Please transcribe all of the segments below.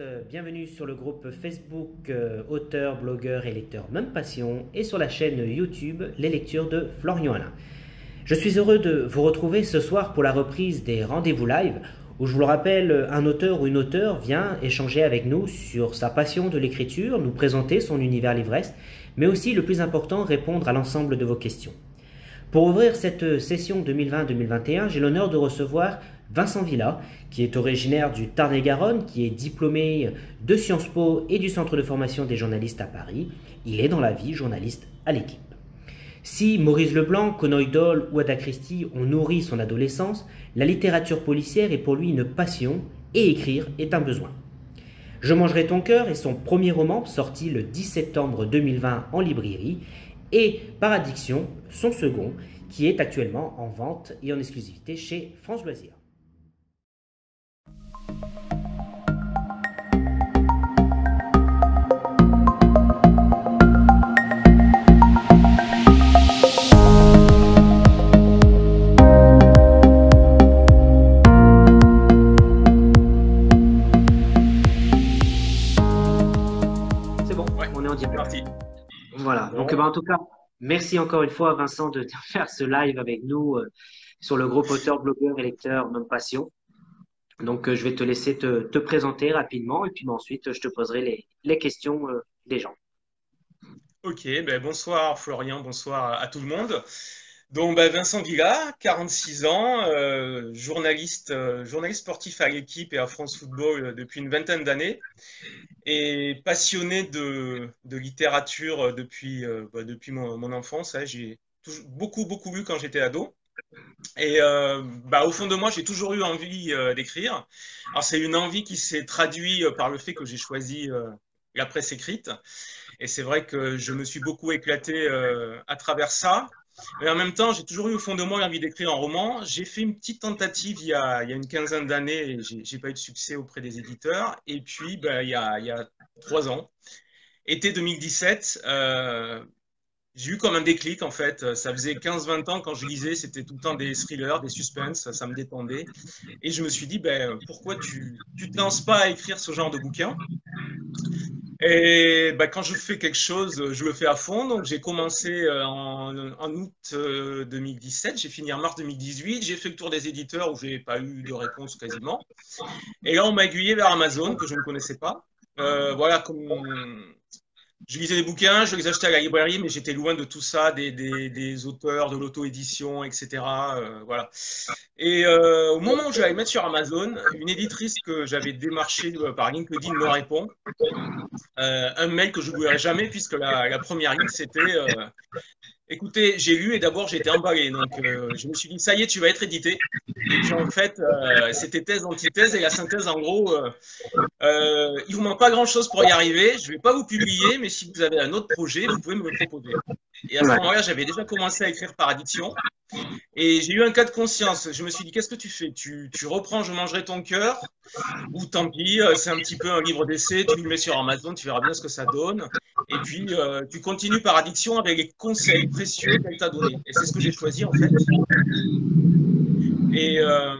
bienvenue sur le groupe Facebook auteur, blogueur et lecteur Même Passion et sur la chaîne YouTube Les Lectures de Florian Alain. Je suis heureux de vous retrouver ce soir pour la reprise des rendez-vous live où, je vous le rappelle, un auteur ou une auteure vient échanger avec nous sur sa passion de l'écriture, nous présenter son univers livresque, mais aussi, le plus important, répondre à l'ensemble de vos questions. Pour ouvrir cette session 2020-2021, j'ai l'honneur de recevoir Vincent Villa, qui est originaire du Tarn-et-Garonne, qui est diplômé de Sciences Po et du Centre de formation des journalistes à Paris. Il est dans la vie journaliste à l'équipe. Si Maurice Leblanc, Conan Doyle ou Agatha Christie ont nourri son adolescence, la littérature policière est pour lui une passion et écrire est un besoin. Je mangerai ton cœur est son premier roman sorti le 10 septembre 2020 en librairie et Par Addiction, son second, qui est actuellement en vente et en exclusivité chez France Loisirs. C'est bon, ouais, on est en direct. Parti. Voilà, Bon, donc en tout cas, merci encore une fois Vincent de faire ce live avec nous sur le groupe auteur, blogueur et lecteur Même Passion. Donc je vais te laisser te présenter rapidement et puis ensuite je te poserai les questions des gens. ok, ben bonsoir Florian, bonsoir à tout le monde. Donc Vincent Villa, 46 ans, journaliste sportif à l'équipe et à France Football depuis une vingtaine d'années et passionné de littérature depuis mon enfance, hein. J'ai beaucoup lu quand j'étais ado. Et au fond de moi, j'ai toujours eu envie d'écrire. Alors c'est une envie qui s'est traduite par le fait que j'ai choisi la presse écrite. Et c'est vrai que je me suis beaucoup éclaté à travers ça. Mais en même temps, j'ai toujours eu au fond de moi l'envie d'écrire un roman. J'ai fait une petite tentative il y a une quinzaine d'années et j'ai pas eu de succès auprès des éditeurs. Et puis, il y a 3 ans, été 2017, j'ai eu comme un déclic en fait. Ça faisait 15-20 ans quand je lisais, c'était tout le temps des thrillers, des suspens, ça me détendait. Et je me suis dit, pourquoi tu te lances pas à écrire ce genre de bouquin? Et quand je fais quelque chose, je le fais à fond. Donc j'ai commencé en août 2017, j'ai fini en mars 2018, j'ai fait le tour des éditeurs où j'ai pas eu de réponse quasiment. Et là on m'a aiguillé vers Amazon que je ne connaissais pas. Voilà, comme je lisais des bouquins, je les achetais à la librairie, mais j'étais loin de tout ça, des auteurs, de l'auto-édition, etc. Voilà. Et au moment où j'allais mettre sur Amazon, une éditrice que j'avais démarchée par LinkedIn me répond. Un mail que je n'oublierai jamais, puisque la première ligne, c'était écoutez, j'ai lu et d'abord j'ai été emballé. Donc je me suis dit, ça y est, tu vas être édité. Et puis en fait, c'était thèse, antithèse, et la synthèse, en gros, il vous manque pas grand-chose pour y arriver. Je vais pas vous publier, mais si vous avez un autre projet, vous pouvez me le proposer. Et à ce Ouais. moment-là, j'avais déjà commencé à écrire par addiction. Et j'ai eu un cas de conscience. Je me suis dit, qu'est-ce que tu fais? Tu reprends Je mangerai ton cœur, ou tant pis, c'est un petit peu un livre d'essai, tu le mets sur Amazon, tu verras bien ce que ça donne. Et puis, tu continues par addiction avec les conseils précieux qu'elle t'a donnés. Et c'est ce que j'ai choisi, en fait. Et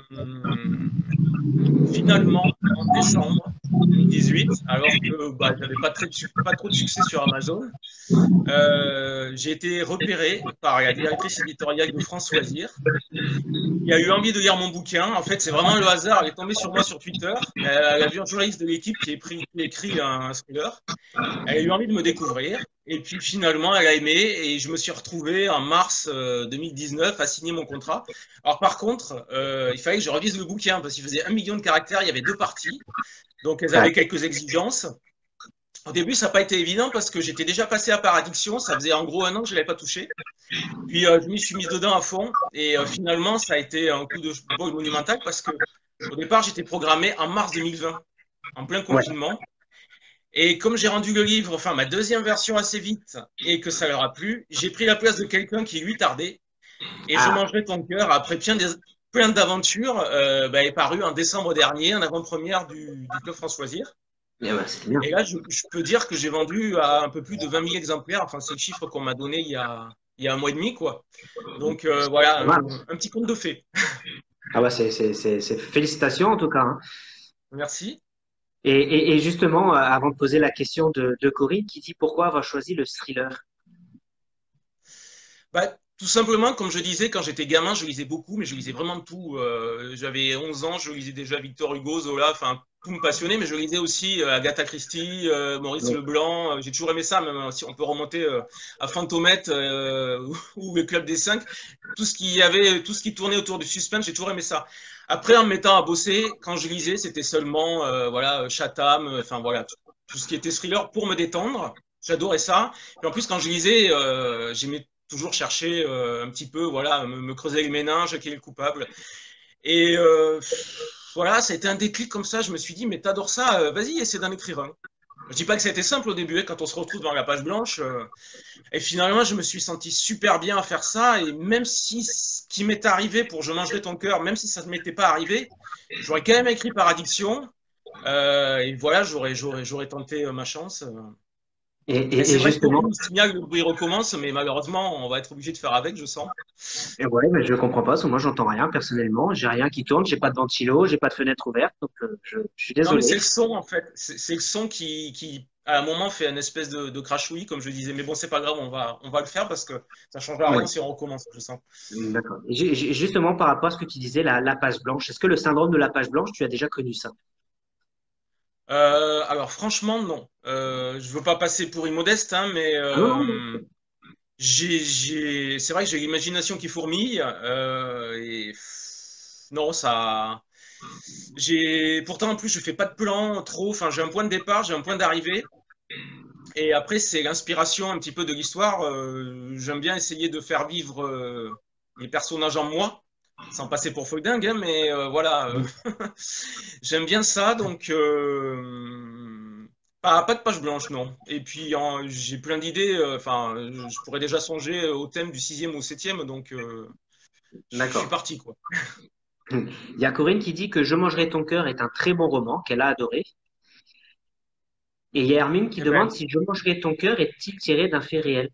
finalement, en décembre 2018, alors que j'avais pas trop de succès sur Amazon, j'ai été repéré par la directrice éditoriale de France Loisirs. Il a eu envie de lire mon bouquin. En fait, c'est vraiment le hasard. Elle est tombée sur moi sur Twitter. Elle a vu un journaliste de l'équipe qui a écrit un thriller. Elle a eu envie de me découvrir. Et puis finalement, elle a aimé. Et je me suis retrouvé en mars 2019 à signer mon contrat. Alors par contre, il fallait que je revise le bouquin parce qu'il faisait 1 million de caractères. Il y avait 2 parties. Donc elles avaient quelques exigences. Au début, ça n'a pas été évident parce que j'étais déjà passé à Par Addiction. Ça faisait en gros 1 an que je ne l'avais pas touché. Puis je m'y suis mis dedans à fond et finalement ça a été un coup de bol monumental parce que au départ j'étais programmé en mars 2020, en plein Ouais. confinement. Et comme j'ai rendu le livre, enfin ma deuxième version assez vite et que ça leur a plu, j'ai pris la place de quelqu'un qui lui tardait et Je Ah, mangerai ton cœur après plein d'aventures est paru en décembre dernier en avant-première du Club France Loisirs. eh ben, c'est bien. Et là, je peux dire que j'ai vendu à un peu plus de 20 000 exemplaires. Enfin, c'est le chiffre qu'on m'a donné il y a 1 mois et demi, quoi. Donc voilà, Pas mal. un petit conte de fées. Ah bah félicitations en tout cas, hein. Merci. Et justement, avant de poser la question de Corinne, qui dit pourquoi avoir choisi le thriller? Bah, tout simplement, comme je disais, quand j'étais gamin, je lisais beaucoup, mais je lisais vraiment de tout. J'avais 11 ans, je lisais déjà Victor Hugo, Zola, enfin, tout me passionnait, mais je lisais aussi Agatha Christie, Maurice Oui. Leblanc. J'ai toujours aimé ça, même si on peut remonter à Fantomette ou le Club des Cinq. Tout ce qui avait, tout ce qui tournait autour du suspense, j'ai toujours aimé ça. Après, en me mettant à bosser, quand je lisais, c'était seulement voilà, Chatham, enfin voilà, tout ce qui était thriller pour me détendre. J'adorais ça. Et en plus, quand je lisais, j'aimais toujours chercher un petit peu, voilà, me creuser les méninges, qui est le coupable. Et voilà, ça a été un déclic comme ça. Je me suis dit, mais t'adores ça, vas-y, essaie d'en écrire un. Je dis pas que ça a été simple au début, hein, quand on se retrouve dans la page blanche. Et finalement, je me suis senti super bien à faire ça. Et même si ce qui m'est arrivé pour Je mangerai ton cœur, même si ça ne m'était pas arrivé, j'aurais quand même écrit par addiction. Et voilà, j'aurais tenté ma chance. Mais Et c'est vrai que justement, Corinne nous signale que le bruit recommence, mais malheureusement, on va être obligé de faire avec, je sens. ouais, mais je comprends pas, parce que moi j'entends rien personnellement, j'ai rien qui tourne, j'ai pas de ventilo, j'ai pas de fenêtre ouverte, donc je suis Non, mais c'est désolé. le son, en fait. C'est le son à un moment, fait une espèce de crachouillis, comme je disais. Mais bon, c'est pas grave, on va le faire parce que ça changera Oui, rien si on recommence, je sens. d'accord. Et justement, par rapport à ce que tu disais, la page blanche, est-ce que le syndrome de la page blanche, tu as déjà connu ça? Alors, franchement, non. Je veux pas passer pour immodeste, hein, mais Ah non, non, c'est vrai que j'ai l'imagination qui fourmille. Non, ça. Pourtant, en plus, je fais pas de plan trop. Enfin, j'ai un point de départ, j'ai un point d'arrivée. Et après, c'est l'inspiration un petit peu de l'histoire. J'aime bien essayer de faire vivre les personnages en moi, sans passer pour folle dingue, hein, mais voilà, non. j'aime bien ça. Donc, pas de page blanche, non. Et puis, j'ai plein d'idées. Enfin, je pourrais déjà songer au thème du sixième ou septième, donc je suis D'accord. parti, quoi. Il y a Corinne qui dit que Je mangerai ton cœur est un très bon roman qu'elle a adoré. Et il y a Hermine qui Eh demande ben, si Je mangerai ton cœur est-il tiré d'un fait réel?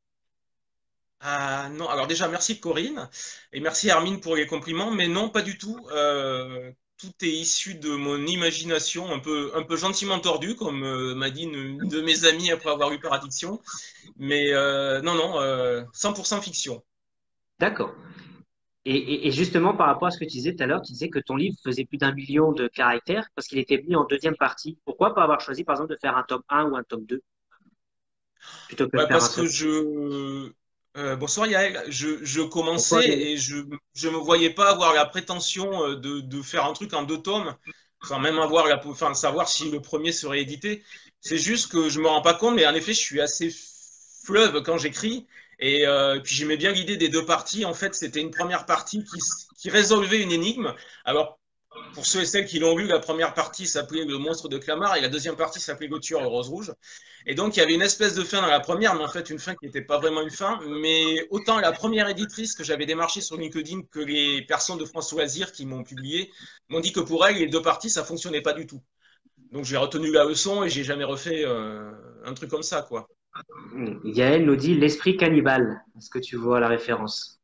ah, non, alors déjà, merci Corinne et merci Hermine pour les compliments, mais non, pas du tout. Tout est issu de mon imagination, un peu gentiment tordue, comme m'a dit une de mes amies après avoir lu par addiction. Mais non, non, 100% fiction. D'accord. Et justement, par rapport à ce que tu disais tout à l'heure, tu disais que ton livre faisait plus d'1 million de caractères parce qu'il était mis en deuxième partie. Pourquoi pas avoir choisi, par exemple, de faire un tome 1 ou un tome 2 plutôt que de Bah, faire un parce seul? que bonsoir Yael, je Pourquoi commençais et je me voyais pas avoir la prétention de faire un truc en 2 tomes, sans même avoir enfin, savoir si le premier serait édité. C'est juste que je me rends pas compte, mais en effet, je suis assez fleuve quand j'écris. Et puis j'aimais bien l'idée des deux parties. En fait, c'était une première partie qui résolvait une énigme. Alors, pour ceux et celles qui l'ont lu, la première partie s'appelait Le monstre de Clamart et la deuxième partie s'appelait Le tueur aux roses rouges. Et donc, il y avait une espèce de fin dans la première, mais en fait, une fin qui n'était pas vraiment une fin. Mais autant la première éditrice que j'avais démarchée sur LinkedIn que les personnes de France Loisirs qui m'ont publié m'ont dit que pour elles, les deux parties, ça fonctionnait pas du tout. Donc, j'ai retenu la leçon et j'ai jamais refait un truc comme ça, quoi. Yael nous dit l'esprit cannibale. Est-ce que tu vois la référence?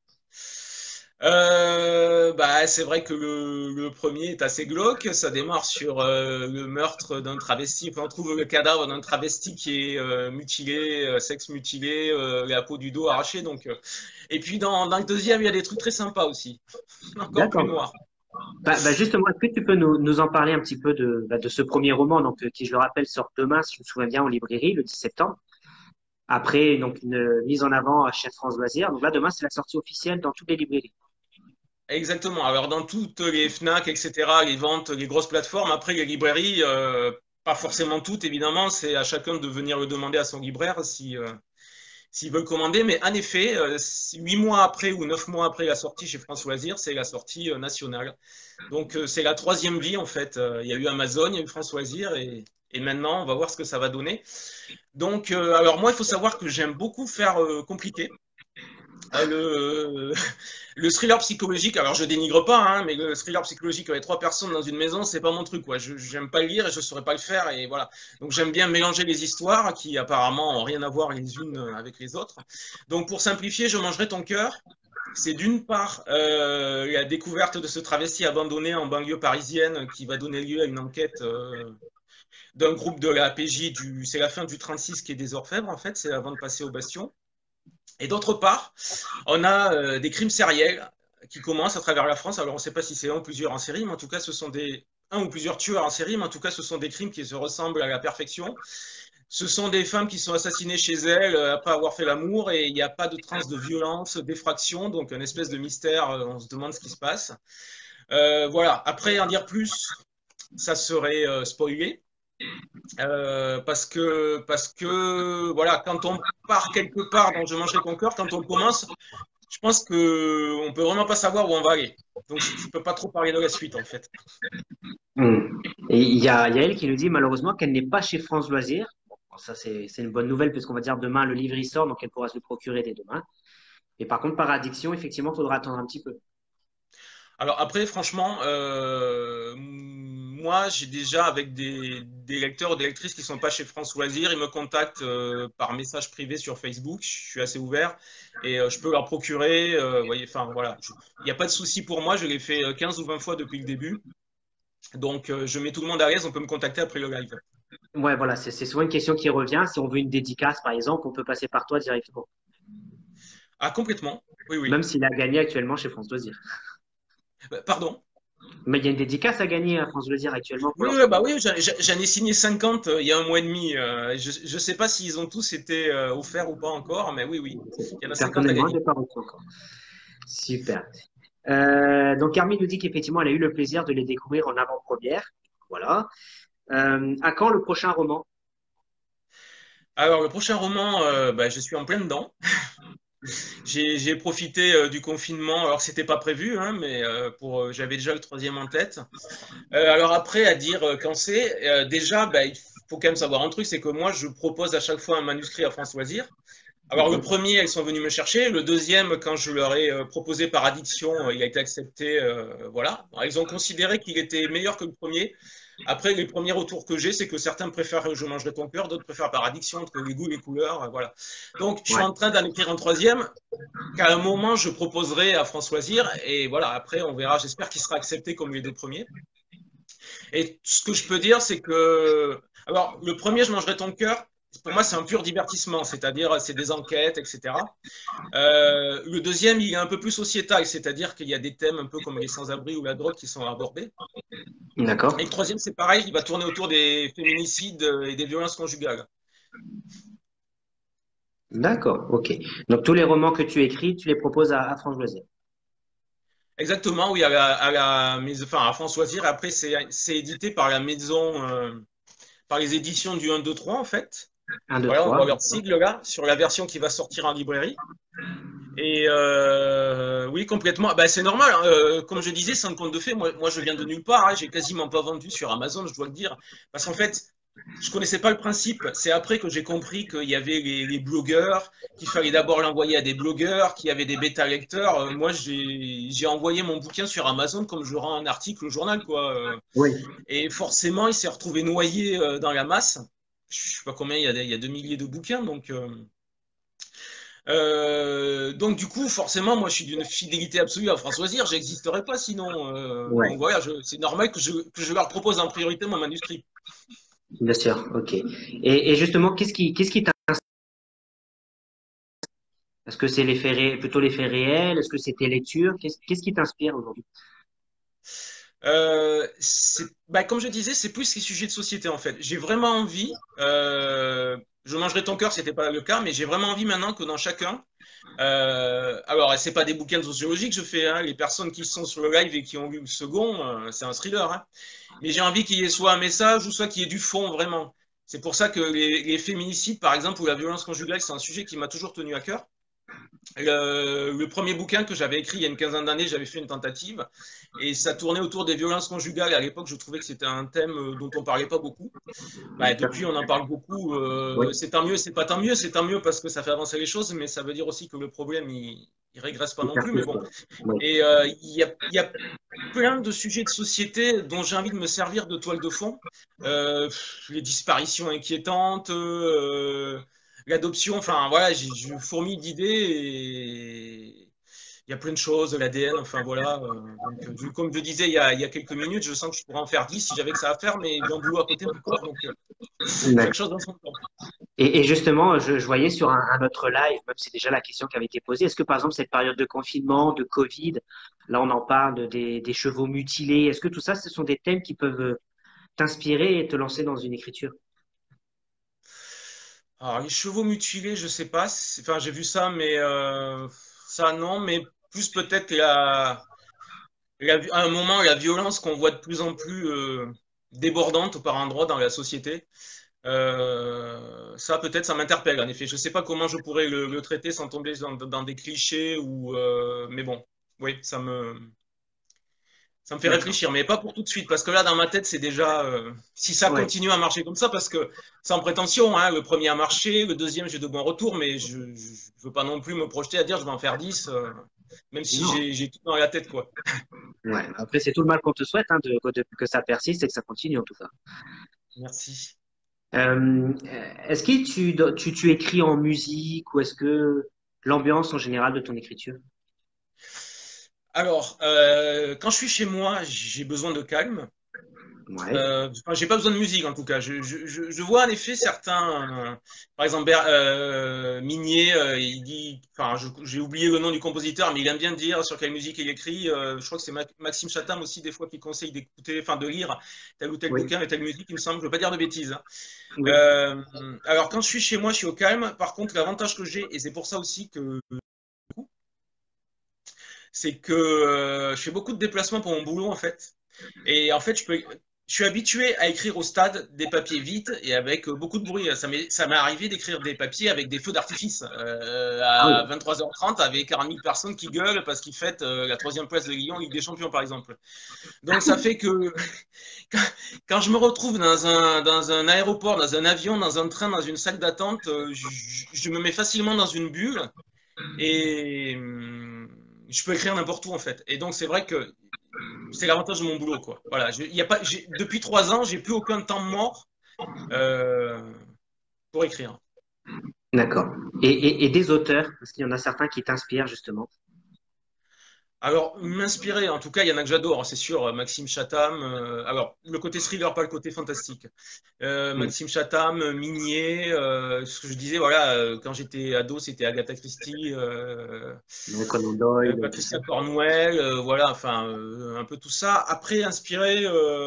Bah, c'est vrai que le premier est assez glauque. Ça démarre sur le meurtre d'un travesti. Enfin, on trouve le cadavre d'un travesti qui est mutilé, sexe mutilé, la peau du dos arrachée. Donc, et puis dans le deuxième, il y a des trucs très sympas aussi, encore plus D'accord. noirs. Justement, est-ce que tu peux nous en parler un petit peu de ce premier roman, donc, qui, je le rappelle, sort demain, si je me souviens bien, en librairie, le 10 septembre, après donc, une mise en avant chez France Loisirs. Donc là, demain, c'est la sortie officielle dans toutes les librairies. Exactement. Alors dans toutes les Fnac, etc., les ventes, les grosses plateformes, après les librairies, pas forcément toutes évidemment, c'est à chacun de venir le demander à son libraire si s'ils veulent commander. Mais en effet, 8 mois après ou 9 mois après la sortie chez France Loisirs, c'est la sortie nationale. Donc c'est la troisième vie en fait. Il y a eu Amazon, il y a eu France Loisirs et maintenant on va voir ce que ça va donner. Donc alors moi il faut savoir que j'aime beaucoup faire compliqué. Le, le thriller psychologique, alors je dénigre pas, hein, mais le thriller psychologique avec 3 personnes dans une maison, c'est pas mon truc, quoi. Je j'aime pas le lire et je saurais pas le faire, et voilà. Donc j'aime bien mélanger les histoires qui apparemment ont rien à voir les unes avec les autres. Donc pour simplifier, Je mangerai ton cœur. C'est d'une part la découverte de ce travesti abandonné en banlieue parisienne qui va donner lieu à une enquête d'un groupe de la PJ. C'est la fin du 36 qui est des Orfèvres, en fait, c'est avant de passer au Bastion. Et d'autre part, on a des crimes sériels qui commencent à travers la France. Alors, on ne sait pas si c'est un ou plusieurs en série, mais en tout cas, ce sont un ou plusieurs tueurs en série, mais en tout cas, ce sont des crimes qui se ressemblent à la perfection. Ce sont des femmes qui sont assassinées chez elles après avoir fait l'amour et il n'y a pas de traces de violence, d'effraction, donc une espèce de mystère, on se demande ce qui se passe. Voilà, après en dire plus, ça serait spoilé. Parce que voilà, quand on part quelque part dans Je mangerai ton cœur, quand on commence, je pense qu'on peut vraiment pas savoir où on va aller. Donc je ne peux pas trop parler de la suite en fait. Et il y a elle qui nous dit malheureusement qu'elle n'est pas chez France Loisirs. Bon, ça, c'est une bonne nouvelle, puisqu'on va dire demain, le livre il sort, donc elle pourra se le procurer dès demain. Et par contre, par addiction, effectivement, il faudra attendre un petit peu. Alors après, franchement, moi, j'ai déjà avec des lecteurs ou des lectrices qui sont pas chez France Loisirs, ils me contactent par message privé sur Facebook. Je suis assez ouvert et je peux leur procurer. Voyez, enfin voilà, il n'y a pas de souci pour moi. Je l'ai fait 15 ou 20 fois depuis le début. Donc, je mets tout le monde à l'aise. On peut me contacter après le live. Ouais, voilà, c'est souvent une question qui revient. Si on veut une dédicace, par exemple, on peut passer par toi directement, Ah, complètement. Oui, même oui. s'il a gagné actuellement chez France Loisirs. Pardon. Mais il y a une dédicace à gagner à France Loisirs actuellement pour Oui, leur oui, bah spectacle. oui, j'en ai signé 50 il y a un mois et demi. Je ne sais pas s'ils ont tous été offerts ou pas encore, mais oui, oui. Il y en a 50 à Personnellement, je gagner. n'ai pas reçu encore. Super. Donc, Carmi nous dit qu'effectivement, elle a eu le plaisir de les découvrir en avant-première. Voilà. À quand le prochain roman? Alors, le prochain roman, bah, je suis en plein dedans. J'ai profité du confinement, alors c'était pas prévu, hein, mais j'avais déjà le troisième en tête. Alors après, à dire quand c'est, déjà, bah, il faut quand même savoir un truc, c'est que moi, je propose à chaque fois un manuscrit à France Loisirs. Alors le Mhm. premier, elles sont venues me chercher. Le deuxième, quand je leur ai proposé par addiction, il a été accepté. Voilà. Alors, elles ont considéré qu'il était meilleur que le premier. Après, les premiers retours que j'ai, c'est que certains préfèrent Je mangerai ton cœur, d'autres préfèrent par addiction, entre les goûts, les couleurs, voilà. Donc, je suis Ouais. en train d'en écrire un troisième qu'à un moment, je proposerai à France Loisir. Et voilà, après, on verra. J'espère qu'il sera accepté comme les deux premiers. Et ce que je peux dire, c'est que, alors, le premier, Je mangerai ton cœur, pour moi, c'est un pur divertissement, c'est-à-dire, c'est des enquêtes, etc. Le deuxième, il est un peu plus sociétal, c'est-à-dire qu'il y a des thèmes un peu comme les sans-abri ou la drogue qui sont abordés. Et le D'accord. troisième, c'est pareil, il va tourner autour des féminicides et des violences conjugales. D'accord. OK. Donc, tous les romans que tu écris, tu les proposes à France Loisirs. Exactement, oui, enfin, à France Loisir. Après, c'est édité par la maison, par les éditions du 1, 2, 3, en fait. Un, deux, Voilà, on trois. voit leur D'accord. sigle là, sur la version qui va sortir en librairie. Et oui, complètement. Bah, c'est normal, hein. Comme je disais, sans compte de fait, moi je viens de nulle part, hein. J'ai quasiment pas vendu sur Amazon, je dois le dire. Parce qu'en fait, je connaissais pas le principe. C'est après que j'ai compris qu'il y avait les blogueurs, qu'il fallait d'abord l'envoyer à des blogueurs, qu'il y avait des bêta-lecteurs. Moi, j'ai envoyé mon bouquin sur Amazon comme je rends un article au journal, quoi. Oui. Et forcément, il s'est retrouvé noyé dans la masse. Je sais pas combien, il y a 2 milliers de bouquins, donc du coup, forcément, moi, je suis d'une fidélité absolue à France Loisir. J'existerais pas sinon. Donc Ouais. voilà, c'est normal que je leur propose en priorité mon manuscrit. Bien sûr. OK. Et justement, qu'est-ce qui t'inspire? Est-ce que c'est plutôt les faits réels? Est-ce que c'est tes lectures? Qu'est-ce qui t'inspire aujourd'hui? Bah, comme je disais, c'est plus les sujets de société en fait. J'ai vraiment envie. Je mangerai ton cœur, c'était pas le cas, mais j'ai vraiment envie maintenant que dans chacun. Alors, c'est pas des bouquins de sociologie que je fais, hein. Les personnes qui sont sur le live et qui ont lu le second, c'est un thriller, hein. Mais j'ai envie qu'il y ait soit un message ou soit qu'il y ait du fond vraiment. C'est pour ça que les féminicides, par exemple, ou la violence conjugale, c'est un sujet qui m'a toujours tenu à cœur. Le premier bouquin que j'avais écrit il y a une quinzaine d'années, j'avais fait une tentative et ça tournait autour des violences conjugales. À l'époque, je trouvais que c'était un thème dont on parlait pas beaucoup. Bah, depuis, on en parle beaucoup. Oui, C'est tant mieux, c'est pas tant mieux, c'est tant mieux parce que ça fait avancer les choses, mais ça veut dire aussi que le problème, il régresse pas il non plus. Mais persiste. bon, Oui. et il y a plein de sujets de société dont j'ai envie de me servir de toile de fond. Les disparitions inquiétantes, l'adoption, enfin voilà, je fourmille d'idées et il y a plein de choses, l'ADN, enfin voilà. Donc, comme je disais il y a quelques minutes, je sens que je pourrais en faire 10 si j'avais que ça à faire, mais j'ai un boulot à côté encore, donc chaque chose dans son temps. Et justement, je voyais sur un autre live, même si c'est déjà la question qui avait été posée, est-ce que par exemple cette période de confinement, de Covid, là on en parle des chevaux mutilés, est-ce que tout ça, ce sont des thèmes qui peuvent t'inspirer et te lancer dans une écriture? Alors, les chevaux mutilés, je sais pas. Enfin, j'ai vu ça, mais ça non. Mais plus peut-être à un moment, la violence qu'on voit de plus en plus débordante par endroits dans la société. Ça, peut-être, ça m'interpelle. En effet, je sais pas comment je pourrais le traiter sans tomber dans des clichés ou. Mais bon, oui, ça me fait D'accord. réfléchir, mais pas pour tout de suite, parce que là, dans ma tête, c'est déjà, si ça Ouais. continue à marcher comme ça, parce que sans prétention, hein, le premier a marché, le deuxième, j'ai de bons retours, mais je ne veux pas non plus me projeter à dire je vais en faire 10, même si Non. j'ai tout dans la tête, quoi. Ouais. Après, c'est tout le mal qu'on te souhaite, hein, que ça persiste et que ça continue en tout cas. Merci. Euh, est-ce que tu écris en musique ou est-ce que l'ambiance en général de ton écriture? Alors, quand je suis chez moi, j'ai besoin de calme. Ouais. Enfin, j'ai pas besoin de musique en tout cas. Je vois en effet certains, par exemple Minier, il dit, enfin j'ai oublié le nom du compositeur, mais il aime bien dire sur quelle musique il écrit. Je crois que c'est Maxime Chatham aussi des fois qui conseille d'écouter, enfin de lire tel ou tel Oui. bouquin et telle musique. Il me semble, je veux pas dire de bêtises, hein. Oui. Alors quand je suis chez moi, je suis au calme. Par contre, l'avantage que j'ai, et c'est pour ça aussi que c'est que je fais beaucoup de déplacements pour mon boulot en fait. Et en fait, je suis habitué à écrire au stade des papiers vite et avec beaucoup de bruit. Ça m'est arrivé d'écrire des papiers avec des feux d'artifice Ah oui. à 23h30 avec 40 000 personnes qui gueulent parce qu'ils fêtent la troisième place de Lyon, Ligue des Champions par exemple. Donc ça fait que quand, quand je me retrouve dans un aéroport, dans un avion, dans un train, dans une salle d'attente, je me mets facilement dans une bulle et je peux écrire n'importe où en fait. Et donc c'est vrai que c'est l'avantage de mon boulot, quoi. Voilà, y a pas, depuis 3 ans, j'ai plus aucun temps mort euh, pour écrire. D'accord. Et des auteurs, parce qu'il y en a certains qui t'inspirent justement. Alors, m'inspirer, en tout cas, il y en a que j'adore, hein, c'est sûr. Maxime Chatham. Alors, le côté thriller, pas le côté fantastique. Mm. Maxime Chatham, Minier. Ce que je disais, voilà, quand j'étais ado, c'était Agatha Christie, Donc, Conan Doyle, tout ça. Patricia Cornwell, voilà, enfin, un peu tout ça. Après, inspiré,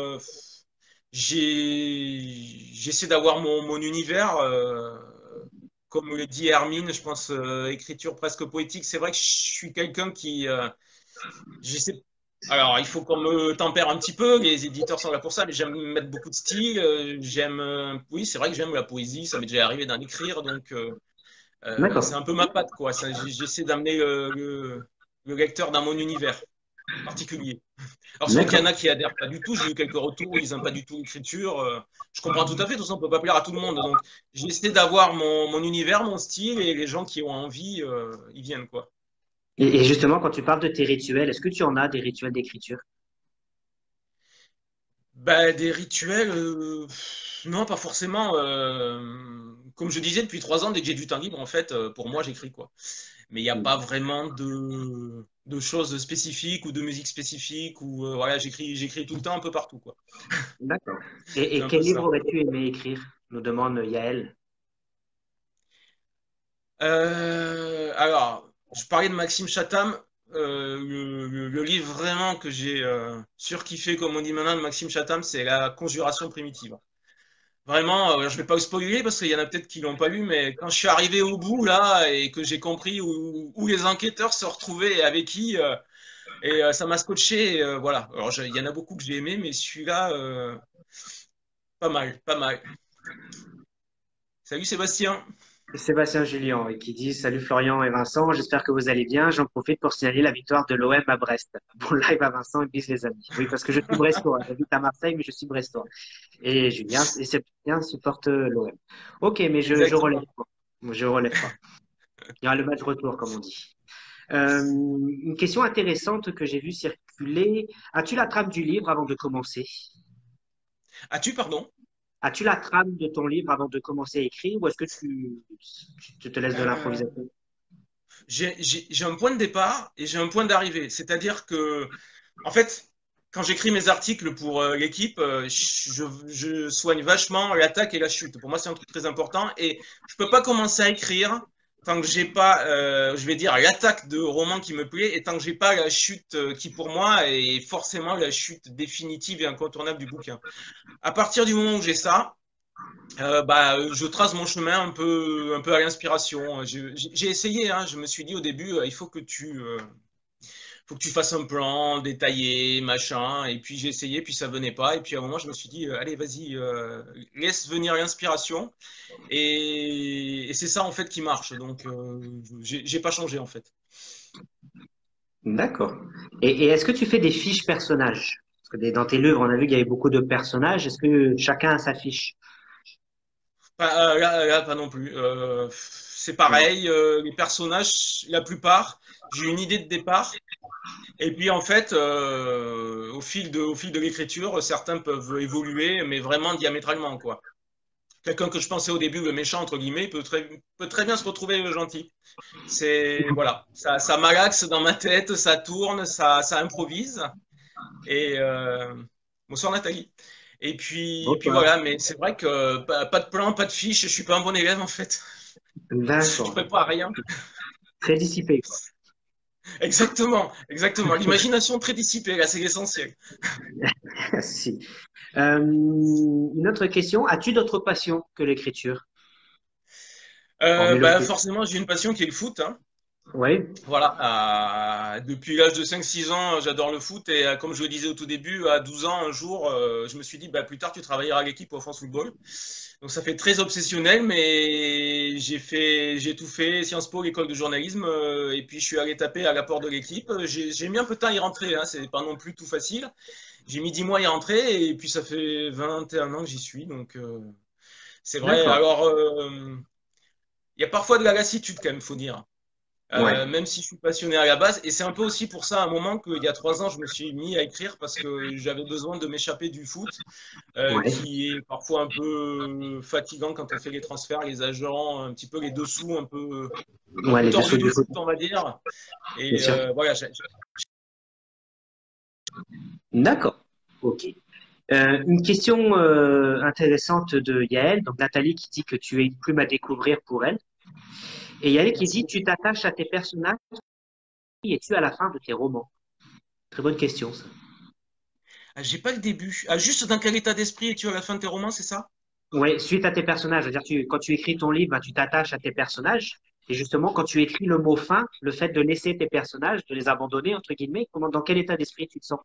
j'essaie d'avoir mon univers. Comme le dit Hermine, je pense, écriture presque poétique. C'est vrai que je suis quelqu'un qui, j'essaie. Alors, il faut qu'on me tempère un petit peu. Les éditeurs sont là pour ça, mais j'aime mettre beaucoup de style. J'aime, oui, c'est vrai que j'aime la poésie. Ça m'est déjà arrivé d'en écrire, donc c'est D'accord. un peu ma patte, quoi. J'essaie d'amener le lecteur dans mon univers particulier. Alors, c'est vrai qu'il y en D'accord. a qui adhèrent pas du tout. J'ai eu quelques retours, ils n'aiment pas du tout l'écriture. Je comprends tout à fait, tout ça, on peut pas plaire à tout le monde. Donc, j'essaie d'avoir mon univers, mon style, et les gens qui ont envie, ils viennent, quoi. Et justement, quand tu parles de tes rituels, est-ce que tu en as des rituels d'écriture? Bah, des rituels, non, pas forcément. Comme je disais, depuis 3 ans, dès que j'ai du temps libre, en fait, pour moi, j'écris, quoi. Mais il n'y a Mm. pas vraiment de choses spécifiques ou de musique spécifique ou voilà, j'écris tout le temps un peu partout, quoi. D'accord. C'est Et un quel peu livre ça. aurais-tu aimé écrire? Nous demande Yael. Alors, je parlais de Maxime Chatham. Le livre vraiment que j'ai surkiffé, comme on dit maintenant, de Maxime Chatham, c'est La Conjuration primitive. Vraiment, je vais pas vous spoiler parce qu'il y en a peut-être qui l'ont pas lu, mais quand je suis arrivé au bout là et que j'ai compris où les enquêteurs se retrouvaient et avec qui, ça m'a scotché. Voilà. Alors, il y en a beaucoup que j'ai aimé, mais celui-là, pas mal, pas mal. Salut Sébastien. Sébastien Julien et qui dit Salut Florian et Vincent, j'espère que vous allez bien. J'en profite pour signaler la victoire de l'OM à Brest. Bon live à Vincent et bis les amis. Oui, parce que je suis brestois. J'habite à Marseille, mais je suis brestois. Et Julien et Sébastien supportent l'OM. Ok, mais je relève Exactement. pas. Je relève pas. Il y aura le match retour, comme on dit. Une question intéressante que j'ai vue circuler. As-tu la trame du livre avant de commencer? As-tu, pardon? As-tu la trame de ton livre avant de commencer à écrire ou est-ce que tu te laisses de Euh, l'improvisation? j'ai un point de départ et j'ai un point d'arrivée. C'est-à-dire que, en fait, quand j'écris mes articles pour l'équipe, je soigne vachement l'attaque et la chute. Pour moi, c'est un truc très important et je peux pas commencer à écrire tant que j'ai pas, je vais dire, l'attaque de roman qui me plaît et tant que j'ai pas la chute qui, pour moi, est forcément la chute définitive et incontournable du bouquin. À partir du moment où j'ai ça, je trace mon chemin un peu à l'inspiration. J'ai essayé, hein, je me suis dit au début, faut que tu fasses un plan détaillé, machin. Et puis j'ai essayé, puis ça venait pas. Et puis à un moment, je me suis dit, allez, vas-y, laisse venir l'inspiration. Et c'est ça en fait qui marche. Donc, j'ai pas changé en fait. D'accord. Et est-ce que tu fais des fiches personnages? Parce que dans tes livres, on a vu qu'il y avait beaucoup de personnages. Est-ce que chacun a sa fiche? Là, pas non plus. C'est Non. pareil. Les personnages, la plupart, j'ai une idée de départ. Et puis en fait, au fil de l'écriture, certains peuvent évoluer, mais vraiment diamétralement, quoi. Quelqu'un que je pensais au début le méchant, entre guillemets, peut très bien se retrouver le gentil. C'est, voilà, ça malaxe dans ma tête, ça tourne, ça improvise. Et bonsoir Nathalie. Et puis Bonsoir. voilà, mais c'est vrai que pas de plan, pas de fiche, je suis pas un bon élève en fait. Je D'accord. prépare rien. Très dissipé, quoi. Exactement, exactement. L'imagination très dissipée, là, c'est l'essentiel. Si. Une autre question. As-tu d'autres passions que l'écriture, hormis le foot? Forcément, j'ai une passion qui est le foot, hein. Oui. Voilà, depuis l'âge de 5 6 ans, j'adore le foot et comme je le disais au tout début, à 12 ans, un jour, je me suis dit, plus tard, tu travailleras à l'équipe au France Football. Donc ça fait très obsessionnel, mais j'ai tout fait, Sciences Po, l'école de journalisme, et puis je suis allé taper à la porte de l'équipe. J'ai mis un peu de temps à y rentrer, hein, c'est pas non plus tout facile. J'ai mis 10 mois à y rentrer et puis ça fait 21 ans que j'y suis, donc c'est vrai. D'accord. Alors, il y a parfois de la lassitude quand même, faut dire. Ouais. Même si je suis passionné à la base. Et c'est un peu aussi pour ça, à un moment, qu'il y a 3 ans, je me suis mis à écrire parce que j'avais besoin de m'échapper du foot, Ouais. qui est parfois un peu fatigant quand on fait les transferts, les agents, un petit peu les dessous, un Ouais, peu les dessous tordus du du foot, foot, on va dire. bien Et sûr. voilà, D'accord. Ok. Une question intéressante de Yael, donc Nathalie qui dit que tu es une plume à découvrir pour elle. Et Yael qui merci dit, beaucoup. tu t'attaches à tes personnages, qui es-tu à la fin de tes romans? Très bonne question, ça. Ah, j'ai pas le début. Ah, juste dans quel état d'esprit es-tu à la fin de tes romans, c'est ça? Oui, suite à tes personnages. C'est-à-dire, quand tu écris ton livre, ben, tu t'attaches à tes personnages. Et justement, quand tu écris le mot fin, le fait de laisser tes personnages, de les abandonner, entre guillemets, dans quel état d'esprit tu te sens?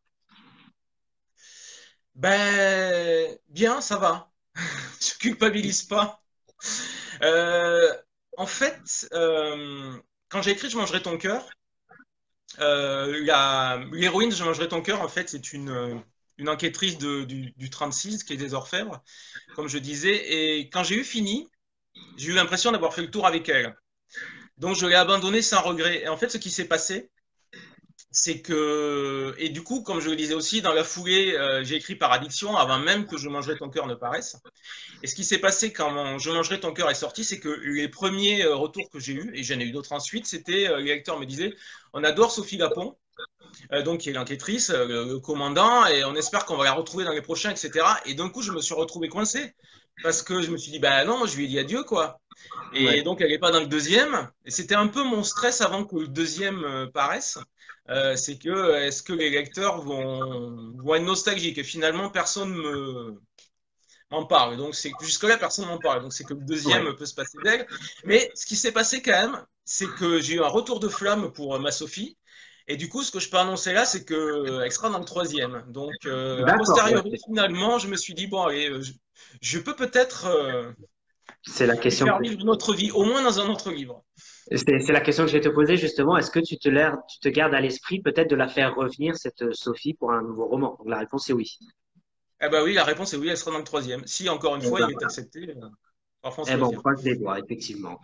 Bien, ça va. Je culpabilise pas. Euh, En fait, quand j'ai écrit Je mangerai ton cœur, l'héroïne de Je mangerai ton cœur, en fait, c'est une enquêtrice du 36, qui est des Orfèvres, comme je disais. Et quand j'ai eu fini, j'ai eu l'impression d'avoir fait le tour avec elle. Donc je l'ai abandonnée sans regret. Et en fait, ce qui s'est passé, c'est que, et du coup, comme je le disais aussi, dans la foulée, j'ai écrit par addiction avant même que Je mangerai ton cœur ne paraisse. Et ce qui s'est passé quand Je mangerai ton cœur est sorti, c'est que les premiers retours que j'ai eus, et j'en ai eu d'autres ensuite, c'était les lecteurs me disaient, on adore Sophie Lapon, donc qui est l'enquêtrice, le commandant, et on espère qu'on va la retrouver dans les prochains, etc. Et d'un coup, je me suis retrouvé coincé parce que je me suis dit, bah non, je lui ai dit adieu, quoi. Et Ouais. donc, elle n'est pas dans le deuxième. Et c'était un peu mon stress avant que le deuxième paraisse. C'est que est-ce que les lecteurs vont être nostalgiques? Et finalement, personne m'en parle. Donc, c'est jusque-là, personne m'en parle. Donc, c'est que le Ouais. deuxième peut se passer d'elle. Mais ce qui s'est passé quand même, c'est que j'ai eu un retour de flamme pour ma Sophie. Et du coup, ce que je peux annoncer là, c'est qu'elle sera dans le troisième. Donc, a D'accord. Ouais. posteriori, finalement, je me suis dit, bon, allez, je peux peut-être C'est la lui question faire que vivre une autre vie, au moins dans un autre livre. c'est la question que je vais te poser justement. Est-ce que tu te gardes à l'esprit peut-être de la faire revenir, cette Sophie, pour un nouveau roman? Donc la réponse est oui. Eh ben oui, la réponse est oui, elle sera dans le troisième. Si, encore une Eh fois, ben, il est voilà. accepté par France Eh ben, on Loisirs. croise les doigts, effectivement.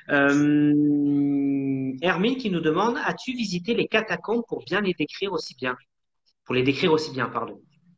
Hermine qui nous demande, as-tu visité les catacombes pour bien les décrire aussi bien? Pour les décrire aussi bien, pardon.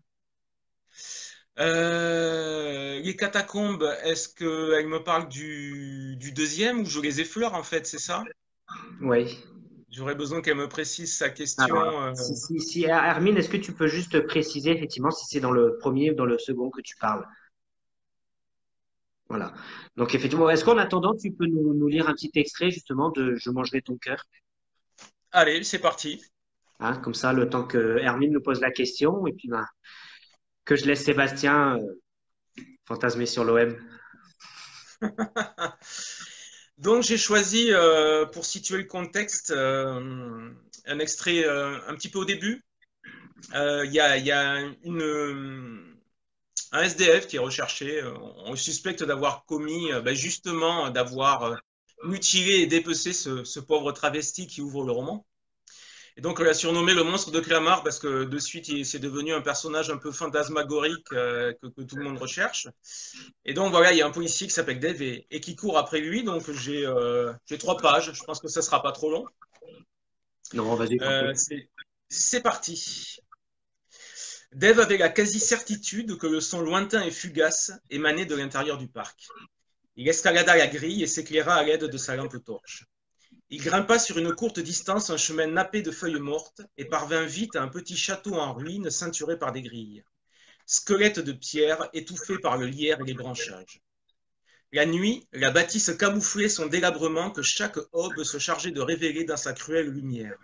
Les catacombes, est-ce qu'elle me parle du deuxième ou je les effleure en fait, c'est ça? Oui. J'aurais besoin qu'elle me précise sa question. Alors, Hermine, est-ce que tu peux juste préciser effectivement si c'est dans le premier ou dans le second que tu parles? Voilà. Donc, effectivement, est-ce qu'en attendant, tu peux nous lire un petit extrait justement de Je mangerai ton cœur? Allez, c'est parti. Hein, comme ça, le temps que Hermine nous pose la question et puis ben, que je laisse Sébastien fantasmer sur l'OM. Donc, j'ai choisi, pour situer le contexte, un extrait un petit peu au début. Il y a un SDF qui est recherché. On le suspecte d'avoir commis, justement, d'avoir mutilé et dépecé ce pauvre travesti qui ouvre le roman. Et donc, on l'a surnommé le monstre de Clamart parce que de suite, c'est devenu un personnage un peu fantasmagorique que tout le monde recherche. Et donc, voilà, il y a un policier qui s'appelle Dave et qui court après lui. Donc, j'ai 3 pages. Je pense que ça sera pas trop long. Non, vas-y, t'en prie. Euh, c'est c'est parti. Dave avait la quasi-certitude que le son lointain et fugace émanait de l'intérieur du parc. Il escalada la grille et s'éclaira à l'aide de sa lampe torche. Il grimpa sur une courte distance un chemin nappé de feuilles mortes et parvint vite à un petit château en ruine ceinturé par des grilles. Squelette de pierre étouffé par le lierre et les branchages. La nuit, la bâtisse camouflait son délabrement que chaque aube se chargeait de révéler dans sa cruelle lumière.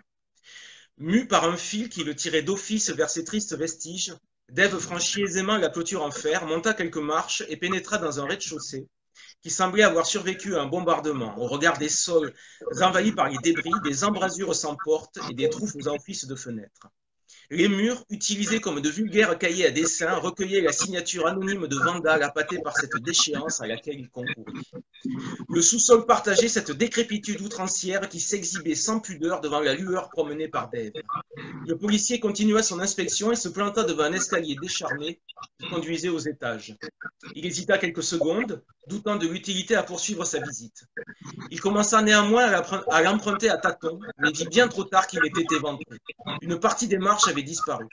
Mu par un fil qui le tirait d'office vers ces tristes vestiges, Dave franchit aisément la clôture en fer, monta quelques marches et pénétra dans un rez-de-chaussée qui semblait avoir survécu à un bombardement, au regard des sols envahis par les débris, des embrasures sans porte et des trous faisant office de fenêtres. Les murs, utilisés comme de vulgaires cahiers à dessin, recueillaient la signature anonyme de vandales appâtés par cette déchéance à laquelle il concourait. Le sous-sol partageait cette décrépitude outrancière qui s'exhibait sans pudeur devant la lueur promenée par Dave. Le policier continua son inspection et se planta devant un escalier décharné qui conduisait aux étages. Il hésita quelques secondes, doutant de l'utilité à poursuivre sa visite. Il commença néanmoins à l'emprunter à tâtons, mais vit bien trop tard qu'il était éventré. Une partie des marches avait disparu.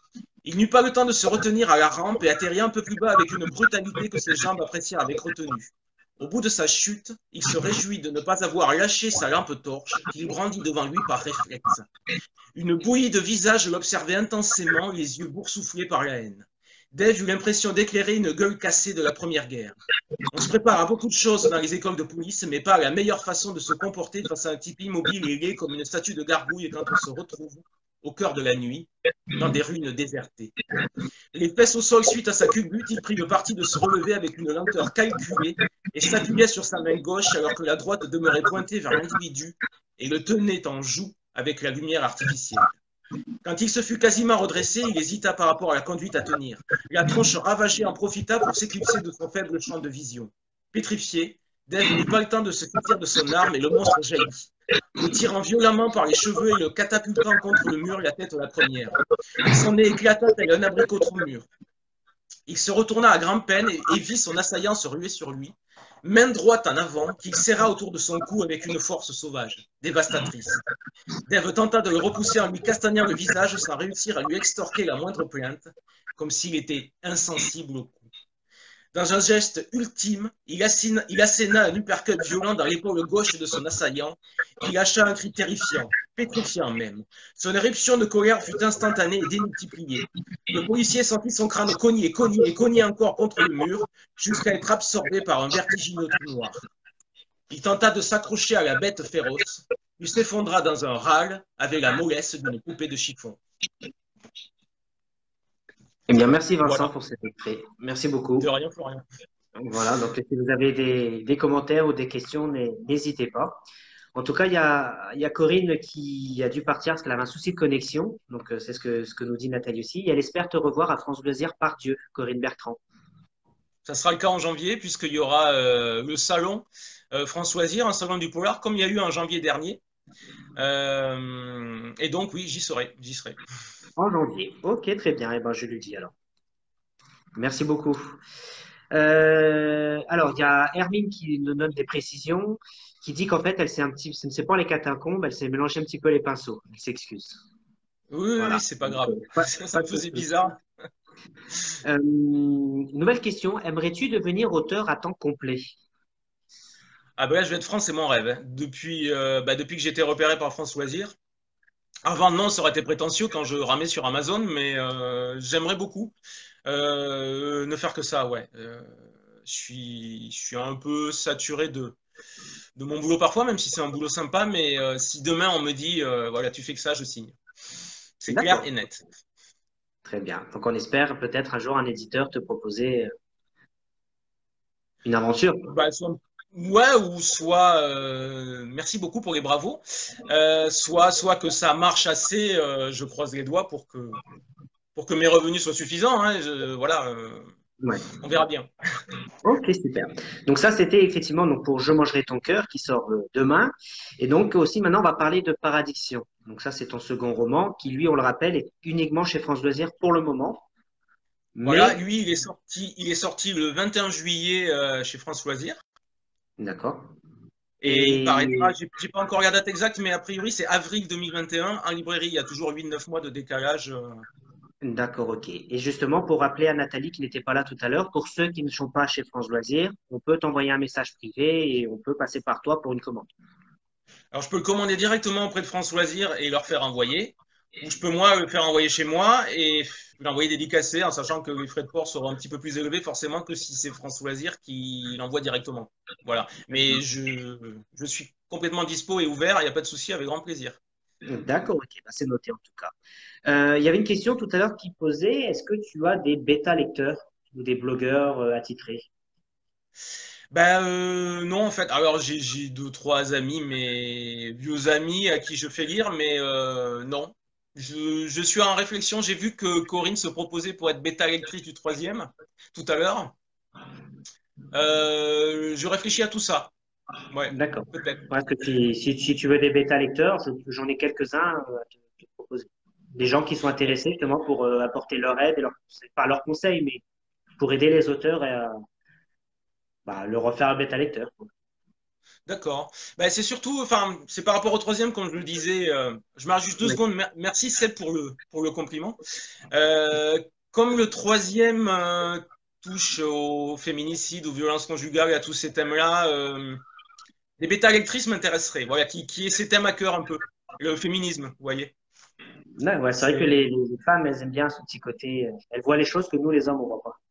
Il n'eut pas le temps de se retenir à la rampe et atterrit un peu plus bas avec une brutalité que ses jambes apprécièrent avec retenue. Au bout de sa chute, il se réjouit de ne pas avoir lâché sa lampe torche qu'il brandit devant lui par réflexe. Une bouillie de visages l'observait intensément, les yeux boursouflés par la haine. Dave eut l'impression d'éclairer une gueule cassée de la Première Guerre. On se prépare à beaucoup de choses dans les écoles de police, mais pas à la meilleure façon de se comporter face à un type immobile et laid comme une statue de gargouille quand on se retrouve, au cœur de la nuit, dans des ruines désertées. Les fesses au sol suite à sa culbute, il prit le parti de se relever avec une lenteur calculée et s'appuyait sur sa main gauche alors que la droite demeurait pointée vers l'individu et le tenait en joue avec la lumière artificielle. Quand il se fut quasiment redressé, il hésita par rapport à la conduite à tenir. La tronche ravagée en profita pour s'éclipser de son faible champ de vision. Pétrifié, Dave n'eut pas le temps de se saisir de son arme et le monstre jaillit, le tirant violemment par les cheveux et le catapultant contre le mur la tête la première. Son nez éclata tel un abricot trop mûr. Il se retourna à grand-peine et vit son assaillant se ruer sur lui, main droite en avant, qu'il serra autour de son cou avec une force sauvage, dévastatrice. Dave tenta de le repousser en lui castagnant le visage sans réussir à lui extorquer la moindre plainte, comme s'il était insensible au coup. Dans un geste ultime, il asséna un uppercut violent dans l'épaule gauche de son assaillant, qui lâcha un cri terrifiant, pétrifiant même. Son éruption de colère fut instantanée et démultipliée. Le policier sentit son crâne cogner encore contre le mur, jusqu'à être absorbé par un vertigineux trou noir. Il tenta de s'accrocher à la bête féroce, puis s'effondra dans un râle avec la mollesse d'une poupée de chiffon. Eh bien, merci Vincent Voilà. pour cet extrait. Merci beaucoup. De rien, Florian. Voilà, donc si vous avez des commentaires ou des questions, n'hésitez pas. En tout cas, il y a Corinne qui a dû partir parce qu'elle avait un souci de connexion. Donc, c'est ce que nous dit Nathalie aussi. Et elle espère te revoir à France Loisirs par Dieu, Corinne Bertrand. Ça sera le cas en janvier, puisqu'il y aura le salon France Loisirs, un salon du polar, comme il y a eu en janvier dernier. Et donc, oui, j'y serai. En janvier. Ok, très bien. Eh ben, je lui dis alors. Merci beaucoup. Alors, il y a Hermine qui nous donne des précisions, qui dit qu'en fait, ce ne sait pas les catacombes, elle s'est mélangé un petit peu les pinceaux. Elle s'excuse. Oui, Voilà. c'est pas grave. Pas- Ça pas me de faisait souci. bizarre. Nouvelle question. Aimerais-tu devenir auteur à temps complet? Ah ben là, je vais être franc, c'est mon rêve, hein. Depuis que j'ai été repéré par France Loisirs. Avant, non, ça aurait été prétentieux quand je ramais sur Amazon, mais j'aimerais beaucoup ne faire que ça, ouais. Je suis un peu saturé de mon boulot parfois, même si c'est un boulot sympa, mais si demain on me dit, voilà, tu fais que ça, je signe. C'est clair et D'accord, net. très bien. Donc on espère peut-être un jour un éditeur te proposer une aventure. Bah, ouais, ou soit, merci beaucoup pour les bravos, soit que ça marche assez, je croise les doigts pour que mes revenus soient suffisants, hein, voilà, Ouais. on verra bien. Ok, super. Donc ça, c'était effectivement donc pour Je mangerai ton cœur qui sort demain. Et donc aussi maintenant, on va parler de Paradiction. Donc ça, c'est ton second roman qui, lui, on le rappelle, est uniquement chez France Loisirs pour le moment. Voilà, Mais, lui, il est sorti le 21 juillet chez France Loisirs. d'accord. Et il paraîtra, Et j'ai pas encore la date exacte, mais a priori c'est avril 2021. En librairie, il y a toujours 8-9 mois de décalage. d'accord, ok. Et justement, pour rappeler à Nathalie qui n'était pas là tout à l'heure, pour ceux qui ne sont pas chez France Loisirs, on peut t'envoyer un message privé et on peut passer par toi pour une commande. Alors je peux le commander directement auprès de France Loisirs et leur faire envoyer. Ou je peux moi le faire envoyer chez moi et l'envoyer dédicacé en sachant que les frais de port seront un petit peu plus élevés forcément que si c'est France Loisirs qui l'envoie directement. Voilà. Mais je suis complètement dispo et ouvert, il n'y a pas de souci, avec grand plaisir. D'accord, ok, bah, c'est noté en tout cas. Il y avait une question tout à l'heure qui posait, est-ce que tu as des bêta lecteurs ou des blogueurs attitrés? Ben non en fait. Alors j'ai deux trois amis, mes vieux amis à qui je fais lire, mais non. Je suis en réflexion. J'ai vu que Corinne se proposait pour être bêta lectrice du troisième tout à l'heure. Je réfléchis à tout ça. Ouais, D'accord. peut-être. Parce que si tu veux des bêta lecteurs, j'en ai quelques-uns à te proposer. Des gens qui sont intéressés justement pour apporter leur aide et leur conseil, pas leurs conseils, mais pour aider les auteurs à bah, leur refaire un bêta lecteur. D'accord. Ben, c'est surtout, enfin, c'est par rapport au troisième, comme je le disais. Je m'arrête juste deux Oui. secondes. Merci Seb pour le compliment. Comme le troisième touche au féminicide, aux violences conjugales et à tous ces thèmes-là, les bêta-lectrices m'intéresseraient. Voilà, qui aient ces thèmes à cœur un peu. Le féminisme, vous voyez. Ouais, ouais, c'est vrai que C'est... les femmes, elles aiment bien ce petit côté. Elles voient les choses que nous, les hommes, on voit pas.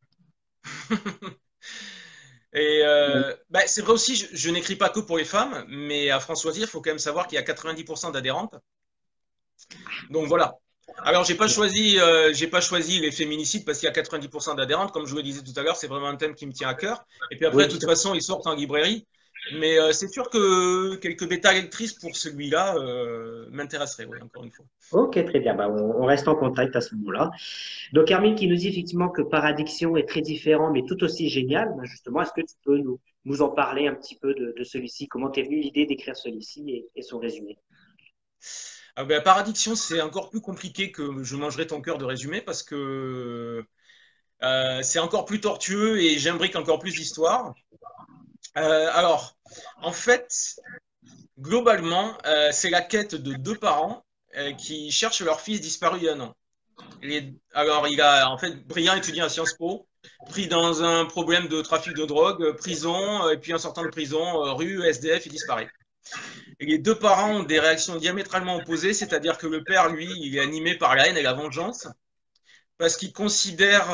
Et bah, c'est vrai aussi, je n'écris pas que pour les femmes, mais à France Loisirs, il faut quand même savoir qu'il y a 90% d'adhérentes. Donc voilà. Alors, j'ai pas choisi les féminicides parce qu'il y a 90% d'adhérentes. Comme je vous le disais tout à l'heure, c'est vraiment un thème qui me tient à cœur. Et puis après, Oui, de toute tout à façon, ils sortent en librairie. Mais c'est sûr que quelques bêta lectrices pour celui-là m'intéresseraient, oui, encore une fois. Ok, très bien. Bah, on reste en contact à ce moment-là. Donc, Hermine qui nous dit effectivement que Paradiction est très différent, mais tout aussi génial. Bah, justement, est-ce que tu peux nous en parler un petit peu de celui-ci? Comment t'es venue l'idée d'écrire celui-ci et son résumé? Ah ben, par addiction, c'est encore plus compliqué que je mangerai ton cœur de résumé parce que c'est encore plus tortueux et j'imbrique encore plus d'histoires. Alors, en fait, globalement, c'est la quête de deux parents qui cherchent leur fils disparu il y a un an. Alors, il a, en fait, brillant étudiant à Sciences Po, pris dans un problème de trafic de drogue, prison, et puis en sortant de prison, rue, SDF, il disparaît. Et les deux parents ont des réactions diamétralement opposées, c'est-à-dire que le père, lui, il est animé par la haine et la vengeance, parce qu'il considère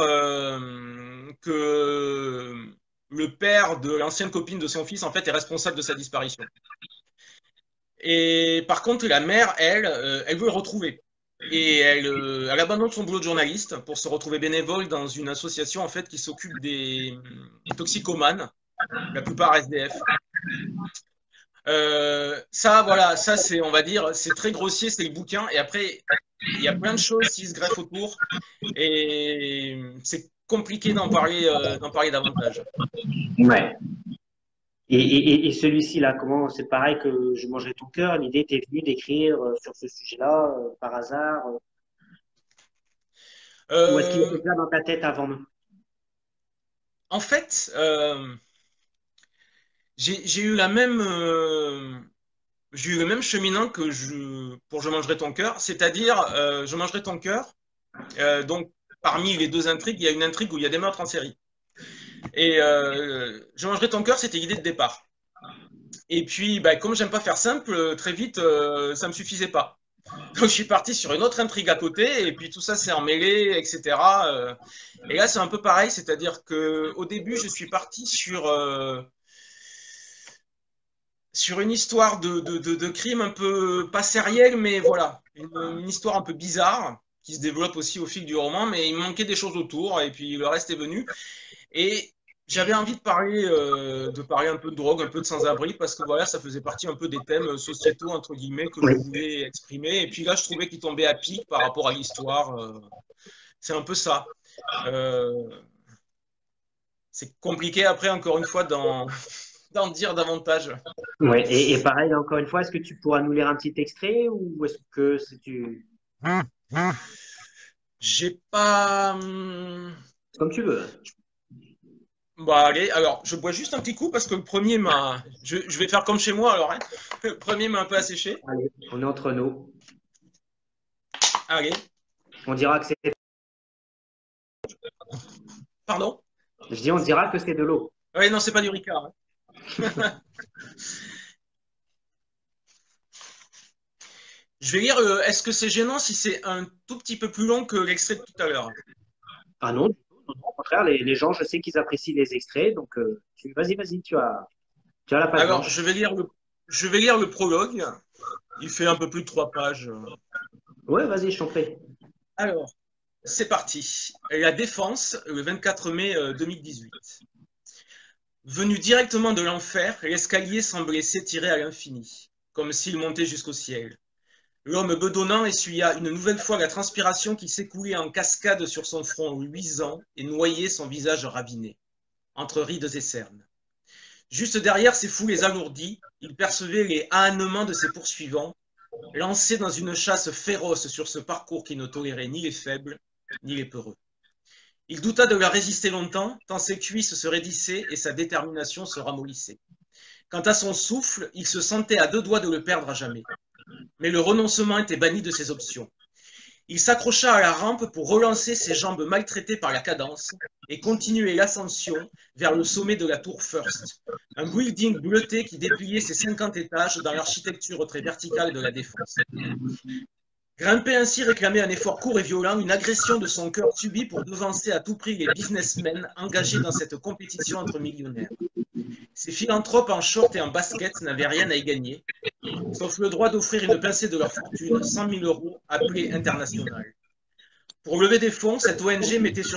que le père de l'ancienne copine de son fils, en fait, est responsable de sa disparition. Et par contre, la mère, elle, elle veut le retrouver. Et elle abandonne son boulot de journaliste pour se retrouver bénévole dans une association en fait qui s'occupe des toxicomanes, la plupart SDF. Ça, voilà, ça c'est, on va dire, c'est très grossier, c'est le bouquin. Et après, il y a plein de choses qui se greffent autour, et c'est compliqué d'en parler davantage. Ouais. Et celui-ci là, comment c'est pareil que Je mangerai ton cœur. L'idée t'est venue d'écrire sur ce sujet-là par hasard, ou est-ce qu'il Euh, était déjà dans ta tête avant nous? En fait, j'ai eu la même, j'ai eu le même cheminant que pour Je mangerai ton cœur, c'est-à-dire Je mangerai ton cœur. Donc, parmi les deux intrigues, il y a une intrigue où il y a des meurtres en série. Et Je mangerai ton cœur, c'était l'idée de départ. Et puis, comme j'aime pas faire simple, très vite, ça me suffisait pas. Donc, je suis parti sur une autre intrigue à côté, et puis tout ça s'est emmêlé, etc. Et là, c'est un peu pareil, c'est-à-dire que au début, je suis parti sur une histoire de crime un peu pas sériel, mais voilà, une histoire un peu bizarre qui se développe aussi au fil du roman, mais il me manquait des choses autour, et puis le reste est venu. Et j'avais envie de parler un peu de drogue, un peu de sans-abri, parce que voilà, ça faisait partie un peu des thèmes sociétaux, entre guillemets, que je Oui. voulais exprimer. Et puis là, je trouvais qu'il tombait à pic par rapport à l'histoire. C'est un peu ça. Euh, c'est compliqué après, encore une fois, d'en dire davantage. Ouais. Et pareil, encore une fois, est-ce que tu pourras nous lire un petit extrait ou est-ce que c'est tu... J'ai pas. Comme tu veux. Bah allez, alors je bois juste un petit coup parce que le premier m'a. Je vais faire comme chez moi alors, hein. Le premier m'a un peu asséché. Allez, on est entre nous. Allez, On dira que c'est... pardon? Je dis, on dira que c'est de l'eau. Ouais, non, c'est pas du Ricard, hein. Je vais lire, est-ce que c'est gênant si c'est un tout petit peu plus long que l'extrait de tout à l'heure? Ah non, du tout, non, non, au contraire, les gens, je sais qu'ils apprécient les extraits, donc vas-y, vas-y, tu as la page Alors, blanche. je vais lire le prologue. Il fait un peu plus de 3 pages. Ouais, vas-y, je t'en prie. Alors, c'est parti. La Défense, le 24 mai 2018. Venu directement de l'enfer, l'escalier semblait s'étirer à l'infini, comme s'il montait jusqu'au ciel. L'homme bedonnant essuya une nouvelle fois la transpiration qui s'écoulait en cascade sur son front luisant et noyait son visage raviné, entre rides et cernes. Juste derrière ces foulées alourdies, il percevait les ânements de ses poursuivants, lancés dans une chasse féroce sur ce parcours qui ne tolérait ni les faibles, ni les peureux. Il douta de leur résister longtemps, tant ses cuisses se raidissaient et sa détermination se ramollissait. Quant à son souffle, il se sentait à 2 doigts de le perdre à jamais. Mais le renoncement était banni de ses options. Il s'accrocha à la rampe pour relancer ses jambes maltraitées par la cadence et continuer l'ascension vers le sommet de la tour First, un building bleuté qui dépliait ses 50 étages dans l'architecture très verticale de la Défense. Grimper ainsi réclamait un effort court et violent, une agression de son cœur subi pour devancer à tout prix les businessmen engagés dans cette compétition entre millionnaires. Ces philanthropes en short et en basket n'avaient rien à y gagner, sauf le droit d'offrir une pincée de leur fortune, 100 000 euros, appelée internationale. Pour lever des fonds, cette ONG mettait sur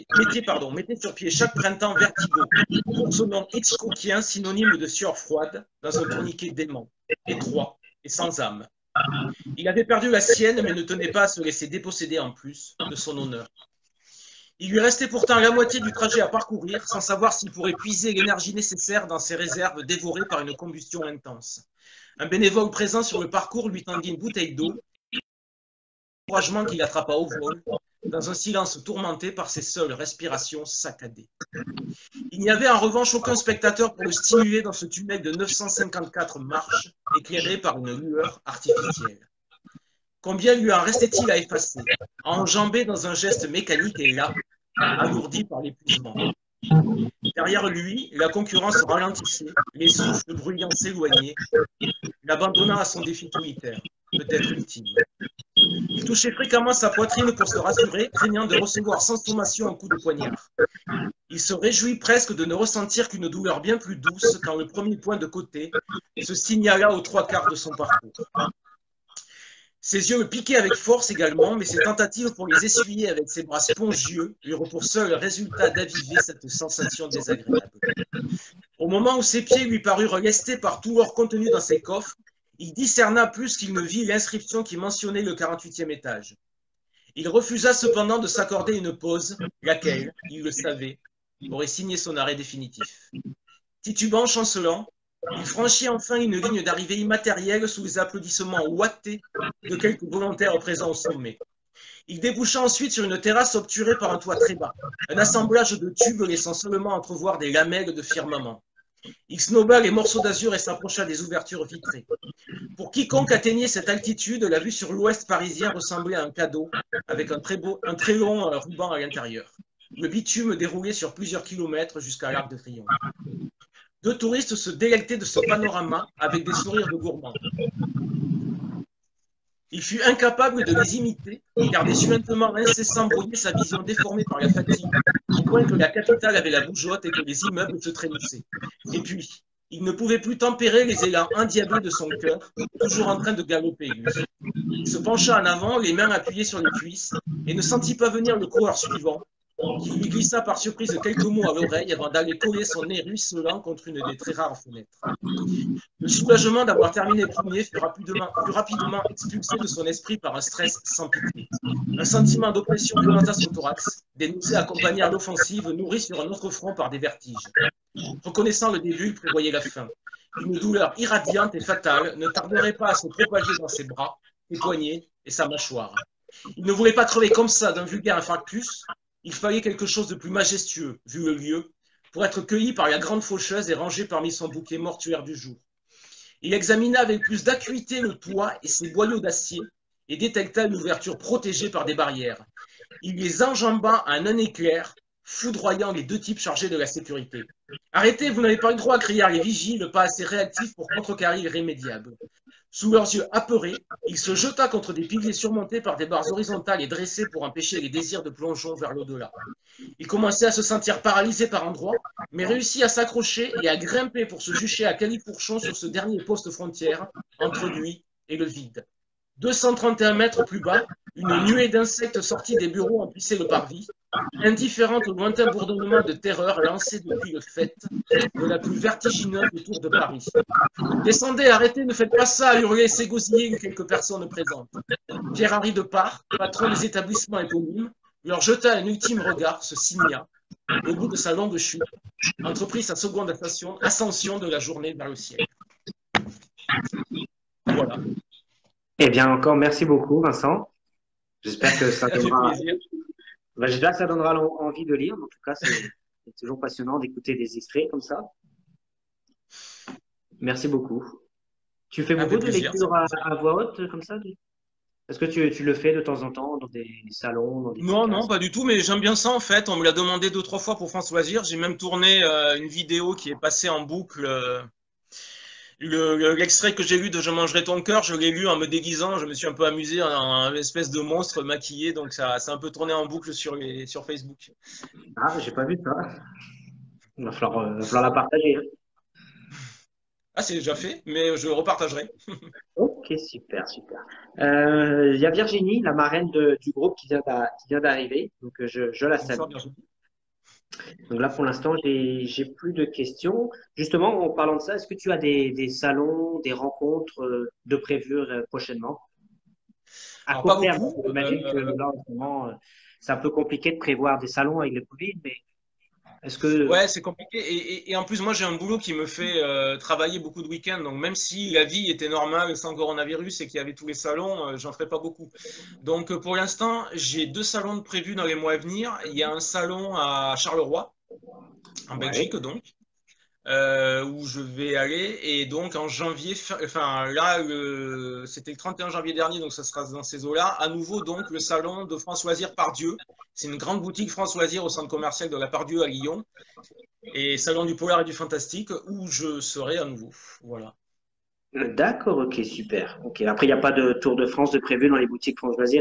pied chaque printemps Vertigo, pour son nom Hitchcockien, synonyme de sueur froide, dans un tourniquet dément, étroit et sans âme. Il avait perdu la sienne, mais ne tenait pas à se laisser déposséder en plus de son honneur. Il lui restait pourtant la moitié du trajet à parcourir, sans savoir s'il pourrait puiser l'énergie nécessaire dans ses réserves dévorées par une combustion intense. Un bénévole présent sur le parcours lui tendit une bouteille d'eau, un encouragement qu'il attrapa au vol, dans un silence tourmenté par ses seules respirations saccadées. Il n'y avait en revanche aucun spectateur pour le stimuler dans ce tunnel de 954 marches, éclairé par une lueur artificielle. Combien lui en restait-il à effacer, à enjamber dans un geste mécanique et là, alourdi par l'épuisement. Derrière lui, la concurrence ralentissait, les souffles bruyants s'éloignaient, l'abandonnant à son défi solitaire, peut-être ultime. Il touchait fréquemment sa poitrine pour se rassurer, craignant de recevoir sans sommation un coup de poignard. Il se réjouit presque de ne ressentir qu'une douleur bien plus douce quand le premier point de côté se signala aux 3/4 de son parcours. Ses yeux le piquaient avec force également, mais ses tentatives pour les essuyer avec ses bras spongieux lui eurent pour seul résultat d'aviver cette sensation désagréable. Au moment où ses pieds lui parurent lestés par tout l'or contenu dans ses coffres, il discerna plus qu'il ne vit l'inscription qui mentionnait le 48e étage. Il refusa cependant de s'accorder une pause, laquelle, il le savait, aurait signé son arrêt définitif. Titubant, chancelant, il franchit enfin une ligne d'arrivée immatérielle sous les applaudissements ouatés de quelques volontaires présents au sommet. Il déboucha ensuite sur une terrasse obturée par un toit très bas, un assemblage de tubes laissant seulement entrevoir des lamelles de firmament. Il snoba les morceaux d'azur et s'approcha des ouvertures vitrées. Pour quiconque atteignait cette altitude, la vue sur l'ouest parisien ressemblait à un cadeau, avec un très long ruban à l'intérieur. Le bitume déroulé sur plusieurs kilomètres jusqu'à l'Arc de Triomphe. Deux touristes se délectaient de ce panorama avec des sourires de gourmands. Il fut incapable de les imiter, car des suintements incessants brouillaient sa vision déformée par la fatigue, au point que la capitale avait la bougeotte et que les immeubles se trémissaient. Et puis, il ne pouvait plus tempérer les élans endiablés de son cœur, toujours en train de galoper, lui. Il se pencha en avant, les mains appuyées sur les cuisses, et ne sentit pas venir le coureur suivant, qui lui glissa par surprise quelques mots à l'oreille avant d'aller coller son nez ruisselant contre une des très rares fenêtres. Le soulagement d'avoir terminé le premier fut rapidement expulsé de son esprit par un stress sans pitié. Un sentiment d'oppression violenta son thorax, des nausées accompagnées à l'offensive, nourries sur un autre front par des vertiges. Reconnaissant le début, il prévoyait la fin. Une douleur irradiante et fatale ne tarderait pas à se propager dans ses bras, ses poignets et sa mâchoire. Il ne voulait pas crever comme ça d'un vulgaire infarctus. Il fallait quelque chose de plus majestueux, vu le lieu, pour être cueilli par la grande faucheuse et rangé parmi son bouquet mortuaire du jour. Il examina avec plus d'acuité le toit et ses boyaux d'acier et détecta une ouverture protégée par des barrières. Il les enjamba en un éclair, foudroyant les deux types chargés de la sécurité. « Arrêtez, vous n'avez pas eu le droit !» crièrent les vigiles, pas assez réactifs pour contrecarrer l'irrémédiable. Sous leurs yeux apeurés, il se jeta contre des piliers surmontés par des barres horizontales et dressées pour empêcher les désirs de plongeon vers l'au-delà. Il commençait à se sentir paralysé par endroits, mais réussit à s'accrocher et à grimper pour se jucher à califourchon sur ce dernier poste frontière, entre lui et le vide. 231 mètres plus bas, une nuée d'insectes sortis des bureaux emplissait le parvis, indifférente au lointain bourdonnement de terreur lancé depuis le faîte de la plus vertigineuse tour de Paris. « Descendez, arrêtez, ne faites pas ça !» hurlaient s'égosiller quelques personnes présentes. Pierre-Henri Depart, patron des établissements éponymes, leur jeta un ultime regard, se signa, au bout de sa longue chute, entreprit sa seconde ascension de la journée vers le ciel. Voilà. Eh bien, encore merci beaucoup, Vincent. J'espère que ça donnera, j'espère que ça donnera envie de lire. En tout cas, c'est toujours passionnant d'écouter des extraits comme ça. Merci beaucoup. Tu fais beaucoup de lectures à voix haute comme ça? Est-ce que tu le fais de temps en temps dans des salons, dans des Non, non, pas du tout, mais j'aime bien ça en fait. On me l'a demandé 2-3 fois pour France Loisirs. J'ai même tourné une vidéo qui est passée en boucle. L'extrait que j'ai lu de Je mangerai ton cœur, je l'ai lu en me déguisant. Je me suis un peu amusé en espèce de monstre maquillé, donc ça un peu tourné en boucle sur Facebook. Ah, j'ai pas vu ça. Il va falloir la partager. Hein. Ah, c'est déjà fait, mais je le repartagerai. Ok, super, super. Il y a Virginie, la marraine du groupe qui vient d'arriver, donc je la salue. Donc là, pour l'instant, j'ai plus de questions. Justement, en parlant de ça, est-ce que tu as des salons, des rencontres de prévues prochainement? À court terme, j'imagine que là, en ce moment, c'est un peu compliqué de prévoir des salons avec le Covid, mais est-ce que… Ouais, c'est compliqué. Et en plus, moi, j'ai un boulot qui me fait travailler beaucoup de week-ends. Donc, même si la vie était normale sans coronavirus et qu'il y avait tous les salons, j'en ferai pas beaucoup. Donc, pour l'instant, j'ai 2 salons de prévus dans les mois à venir. Il y a un salon à Charleroi, en Belgique, donc, où je vais aller. Et donc, en janvier, enfin, là, c'était le 31 janvier dernier, donc ça sera dans ces eaux-là. À nouveau, donc, le salon de France Loisirs Pardieu. C'est une grande boutique France Loisirs au centre commercial de la Pardieu à Lyon. Et salon du polar et du fantastique, où je serai à nouveau. Voilà. D'accord, ok, super. Ok. Après, il n'y a pas de Tour de France de prévu dans les boutiques France Loisirs?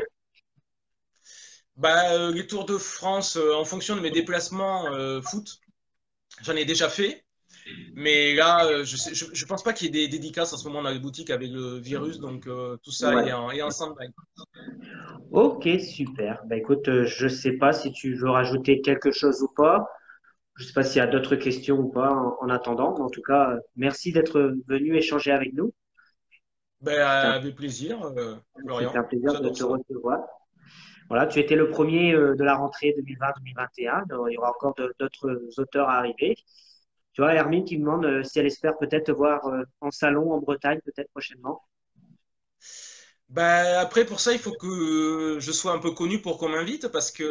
Bah, les Tours de France, en fonction de mes déplacements foot, j'en ai déjà fait. Mais là, je pense pas qu'il y ait des dédicaces en ce moment dans les boutiques avec le virus, donc tout ça Ouais. est en stand-by. Ok, super. Bah, écoute, je sais pas si tu veux rajouter quelque chose ou pas. Je sais pas s'il y a d'autres questions ou pas en attendant. Mais en tout cas, merci d'être venu échanger avec nous. Ben, avec plaisir, C'était Florian. un plaisir de J'adore te ça. recevoir. Voilà, tu étais le premier de la rentrée 2020-2021. Il y aura encore d'autres auteurs à arriver. Tu vois, Hermine qui me demande si elle espère peut-être te voir en salon en Bretagne, peut-être prochainement. Ben, après, pour ça, il faut que je sois un peu connu pour qu'on m'invite, parce que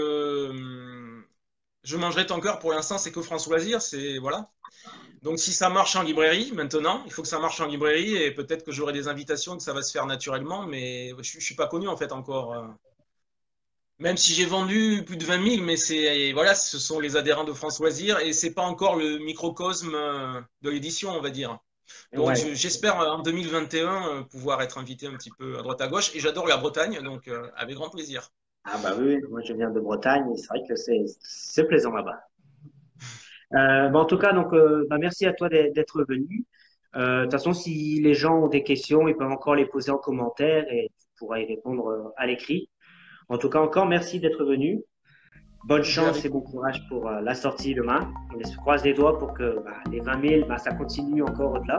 je mangerai ton cœur pour l'instant, c'est que France Loisirs, c'est voilà. Donc si ça marche en librairie maintenant, il faut que ça marche en librairie et peut-être que j'aurai des invitations, que ça va se faire naturellement, mais je suis pas connu en fait encore. Même si j'ai vendu plus de 20 000, mais voilà, ce sont les adhérents de France Loisirs et c'est pas encore le microcosme de l'édition, on va dire. Donc Ouais. j'espère en 2021 pouvoir être invité un petit peu à droite à gauche et j'adore la Bretagne, donc avec grand plaisir. Ah bah oui, moi je viens de Bretagne et c'est vrai que c'est plaisant là-bas. En tout cas, donc, bah, merci à toi d'être venu. De toute façon, si les gens ont des questions, ils peuvent encore les poser en commentaire et tu pourras y répondre à l'écrit. En tout cas, encore merci d'être venu. Bonne Eh bien, chance avec et bon courage pour la sortie demain. On se croise les doigts pour que bah, les 20 000, bah, ça continue encore au-delà.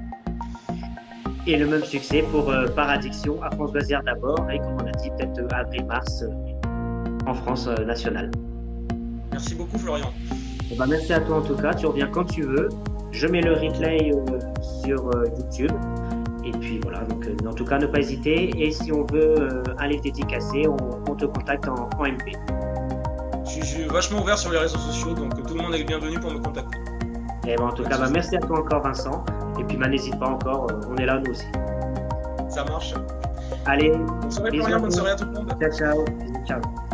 Et le même succès pour Par Addiction à France Loisirs d'abord et comme on a dit, peut-être avril-mars en France nationale. Merci beaucoup, Florian. Eh ben, merci à toi en tout cas, tu reviens quand tu veux. Je mets le replay sur YouTube. Et puis voilà, donc en tout cas, ne pas hésiter. Et si on veut aller dédicacer, on te contacte en MP. Je suis vachement ouvert sur les réseaux sociaux, donc tout le monde est le bienvenu pour me contacter. Et ben, en tout cas, bah, merci à toi encore, Vincent. Et puis, bah, n'hésite pas encore, on est là nous aussi. Ça marche. Allez, Bonne soirée, bisous Florian, à bonne tous. soirée à tout le monde. Ciao, ciao. Bisous, ciao.